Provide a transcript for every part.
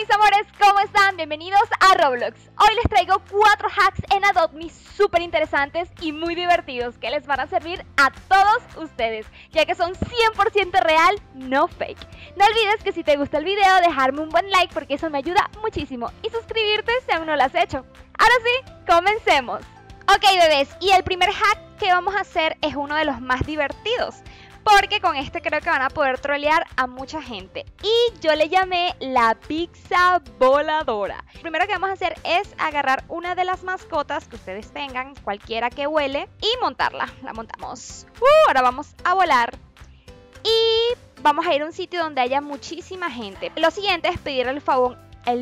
mis amores, ¿cómo están? Bienvenidos a Roblox. Hoy les traigo 4 hacks en Adopt Me súper interesantes y muy divertidos que les van a servir a todos ustedes, ya que son 100% real, no fake. No olvides que si te gusta el video, dejarme un buen like porque eso me ayuda muchísimo y suscribirte si aún no lo has hecho. Ahora sí, comencemos. Ok, bebés, y el primer hack que vamos a hacer es uno de los más divertidos, porque con este creo que van a poder trolear a mucha gente. Y yo le llamé la pizza voladora. Lo primero que vamos a hacer es agarrar una de las mascotas que ustedes tengan, cualquiera que huele, y montarla. La montamos. Ahora vamos a volar. Y vamos a ir a un sitio donde haya muchísima gente. Lo siguiente es pedir el favor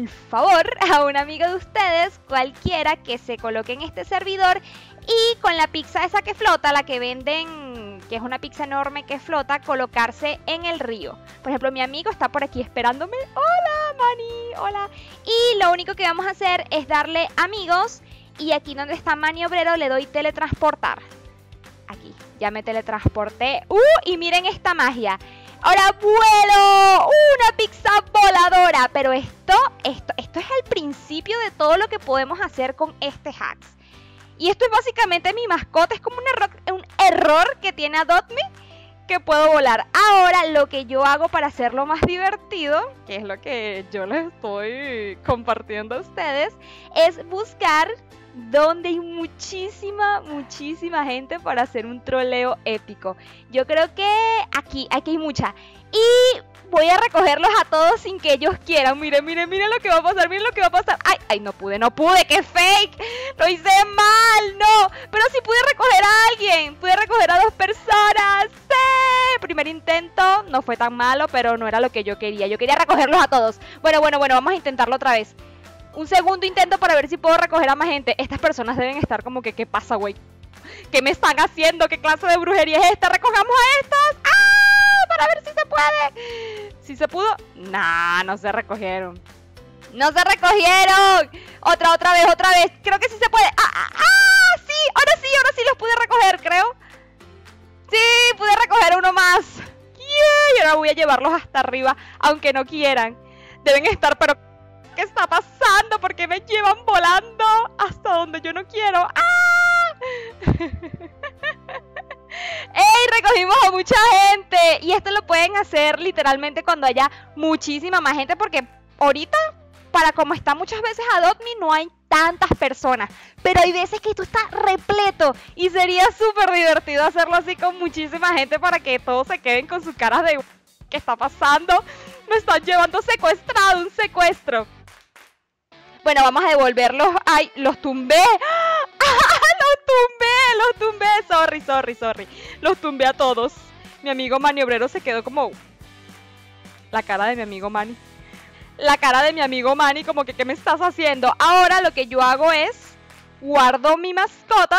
a un amigo de ustedes, cualquiera, que se coloque en este servidor y con la pizza esa que flota, la que venden, que es una pizza enorme que flota, colocarse en el río. Por ejemplo, mi amigo está por aquí esperándome. Hola, Manny, hola. Y lo único que vamos a hacer es darle amigos y aquí donde está Manny Obrero le doy teletransportar. Aquí, ya me teletransporté. Y miren esta magia. Ahora vuelo, una pizza voladora. Pero esto es el principio de todo lo que podemos hacer con este hack. Y esto es básicamente mi mascota, es como un error que tiene Adopt Me, que puedo volar. Ahora lo que yo hago para hacerlo más divertido, que es lo que yo les estoy compartiendo a ustedes, es buscar donde hay muchísima gente para hacer un troleo épico. Yo creo que aquí hay mucha. Y voy a recogerlos a todos sin que ellos quieran. Miren lo que va a pasar, miren lo que va a pasar. Ay, no pude, qué fake. Lo hice mal, no. Pero sí pude recoger a alguien. Pude recoger a 2 personas. ¡Sí! Primer intento, no fue tan malo, pero no era lo que yo quería. Yo quería recogerlos a todos. Bueno, vamos a intentarlo otra vez. Un segundo intento para ver si puedo recoger a más gente. Estas personas deben estar como que, ¿qué pasa, güey? ¿Qué me están haciendo? ¿Qué clase de brujería es esta? ¡Recojamos a estos! Para ver si se puede. ¿Sí se pudo? Nah, no se recogieron. ¡No se recogieron! Otra vez. Creo que sí se puede. Sí, ahora sí los pude recoger, creo. Sí, pude recoger uno más. Y ahora voy a llevarlos hasta arriba, aunque no quieran. Deben estar, pero ¿qué está pasando? ¿Por qué me llevan volando hasta donde yo no quiero? ¡Ey! Recogimos a mucha gente. Y esto lo pueden hacer literalmente cuando haya muchísima más gente, porque ahorita, para como está muchas veces Adopt Me, no hay tantas personas. Pero hay veces que esto está repleto y sería súper divertido hacerlo así con muchísima gente para que todos se queden con sus caras de ¿qué está pasando? Me están llevando secuestrado, un secuestro. Bueno, vamos a devolverlos. ¡Ay! ¡Los tumbé! ¡Los tumbé! Sorry. Los tumbé a todos. Mi amigo Manny Obrero se quedó como... La cara de mi amigo Manny. La cara de mi amigo Manny como que ¿qué me estás haciendo? Ahora lo que yo hago es... Guardo mi mascota.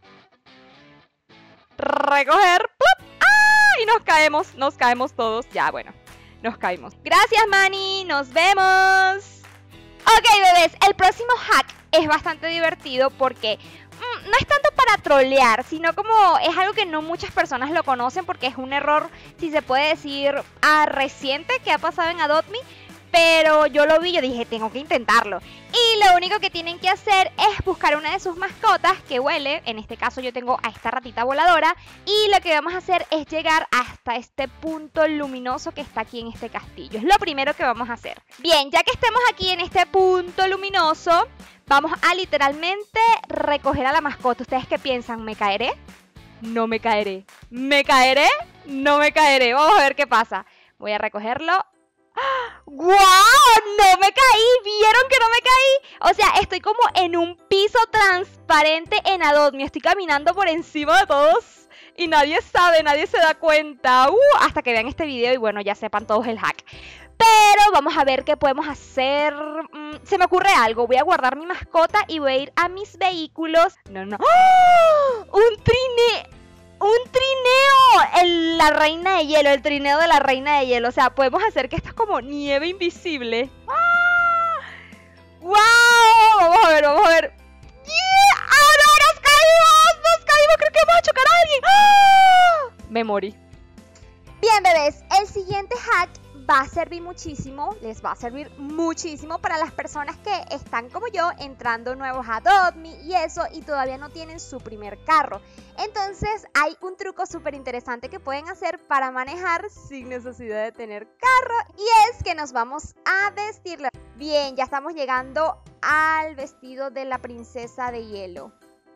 Recoger. ¡Plup! Y nos caemos todos. Ya, bueno. Nos caímos. Gracias, Manny. Nos vemos. Ok, bebés, el próximo hack es bastante divertido porque no es tanto para trolear, sino como es algo que no muchas personas lo conocen porque es un error, si se puede decir, reciente que ha pasado en Adopt Me. Pero yo lo vi, yo dije, tengo que intentarlo. Y lo único que tienen que hacer es buscar una de sus mascotas que huele. En este caso yo tengo a esta ratita voladora. Y lo que vamos a hacer es llegar hasta este punto luminoso que está aquí en este castillo. Es lo primero que vamos a hacer. Bien, ya que estemos aquí en este punto luminoso, vamos a literalmente recoger a la mascota. ¿Ustedes qué piensan? ¿Me caeré? No me caeré. ¿Me caeré? No me caeré. Vamos a ver qué pasa. Voy a recogerlo. ¡Guau! ¡No me caí! ¿Vieron que no me caí? O sea, estoy como en un piso transparente en Adopt Me. Estoy caminando por encima de todos y nadie sabe, nadie se da cuenta. Hasta que vean este video y bueno, ya sepan todos el hack. Pero vamos a ver qué podemos hacer. Se me ocurre algo. Voy a guardar mi mascota y voy a ir a mis vehículos. No. ¡Oh! ¡Un trineo! La reina de hielo, el trineo de la reina de hielo. O sea, podemos hacer que esto es como nieve invisible. ¡Wow! Vamos a ver. ¡Yeah! ¡Ah, no! ¡Nos caímos! Creo que vamos a chocar a alguien. Me morí. Bien, bebés, el siguiente hack va a servir muchísimo, les va a servir muchísimo para las personas que están como yo entrando nuevos a Adopt Me y eso y todavía no tienen su primer carro. Entonces hay un truco súper interesante que pueden hacer para manejar sin necesidad de tener carro y es que nos vamos a vestirla. Bien, ya estamos llegando al vestido de la princesa de hielo.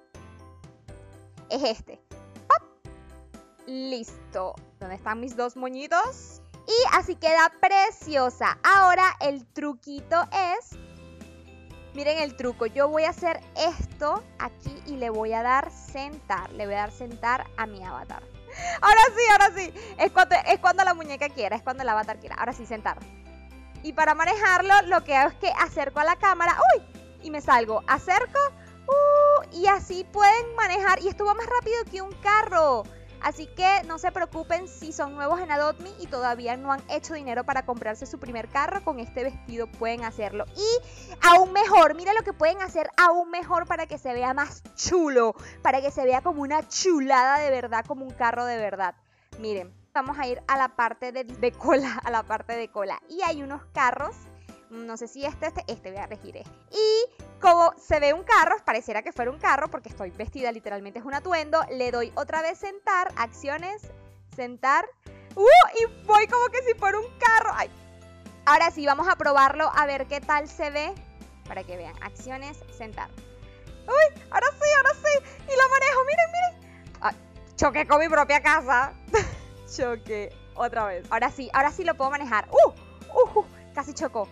Es este. ¡Pop! Listo. ¿Dónde están mis dos moñitos? Y así queda preciosa. Ahora el truquito es... Miren el truco. Yo voy a hacer esto aquí y le voy a dar sentar. Le voy a dar sentar a mi avatar. Ahora sí. Es cuando la muñeca quiera. Es cuando el avatar quiera. Ahora sí, sentar. Y para manejarlo lo que hago es que acerco a la cámara. ¡Uy! Y me salgo. Acerco. Y así pueden manejar. Y esto va más rápido que un carro. Así que no se preocupen si son nuevos en Adopt Me y todavía no han hecho dinero para comprarse su primer carro. Con este vestido pueden hacerlo. Y aún mejor, mira lo que pueden hacer aún mejor para que se vea más chulo. Para que se vea como una chulada de verdad, como un carro de verdad. Miren, vamos a ir a la parte de cola, a la parte de cola. Y hay unos carros. No sé si este voy a elegir este. Y como se ve un carro, pareciera que fuera un carro porque estoy vestida, literalmente es un atuendo. Le doy otra vez sentar, acciones, sentar. Y voy como que si fuera un carro. Ay. Ahora sí, vamos a probarlo a ver qué tal se ve. Para que vean, acciones, sentar. Uy, ahora sí. Y lo manejo, miren. Ay, choqué con mi propia casa. Choqué otra vez. Ahora sí lo puedo manejar. Casi chocó.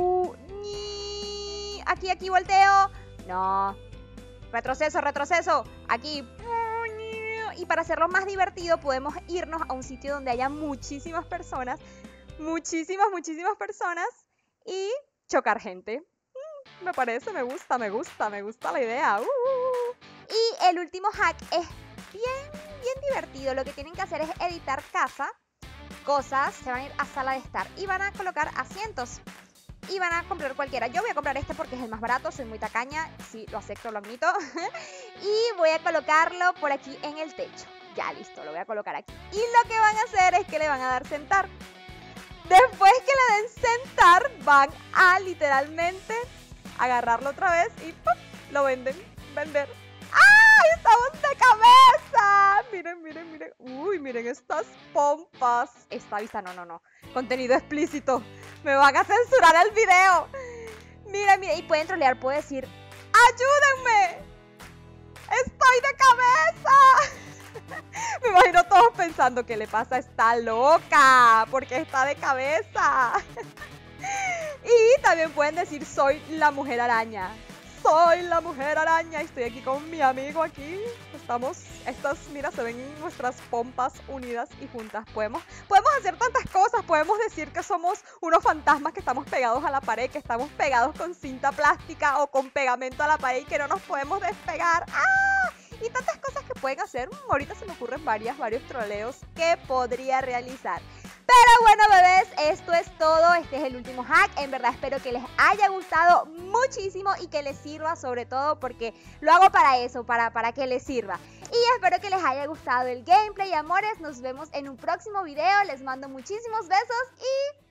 Aquí volteo. No. Retroceso. Aquí. Y para hacerlo más divertido podemos irnos a un sitio donde haya muchísimas personas. Muchísimas personas. Y chocar gente. Me parece, me gusta la idea. Y el último hack es bien divertido. Lo que tienen que hacer es editar cosas. Se van a ir a sala de estar y van a colocar asientos. Y van a comprar cualquiera. Yo voy a comprar este porque es el más barato. Soy muy tacaña. Sí, lo acepto, lo admito. Y voy a colocarlo por aquí en el techo. Ya, listo, lo voy a colocar aquí. Y lo que van a hacer es que le van a dar sentar. Después que le den sentar, van a literalmente agarrarlo otra vez y ¡pum! Lo vender. ¡Ay! ¡Estamos de cabeza! Miren. Uy, miren estas pompas. Esta vista, no. Contenido explícito. Me van a censurar el video. Mira. Y pueden trolear, puedo decir ¡ayúdenme! ¡Estoy de cabeza! Me imagino todos pensando, ¿qué le pasa? Está loca, porque está de cabeza. Y también pueden decir, soy la mujer araña. Estoy aquí con mi amigo aquí. Mira, se ven nuestras pompas unidas y juntas. Podemos hacer tantas cosas. Podemos decir que somos unos fantasmas que estamos pegados a la pared, que estamos pegados con cinta plástica o con pegamento a la pared y que no nos podemos despegar. Y tantas cosas que pueden hacer. Ahorita se me ocurren varios troleos que podría realizar. Pero bueno, bebés, esto es todo. Este es el último hack. En verdad espero que les haya gustado muchísimo y que les sirva, sobre todo porque lo hago para eso, para que les sirva. Y espero que les haya gustado el gameplay, amores. Nos vemos en un próximo video. Les mando muchísimos besos y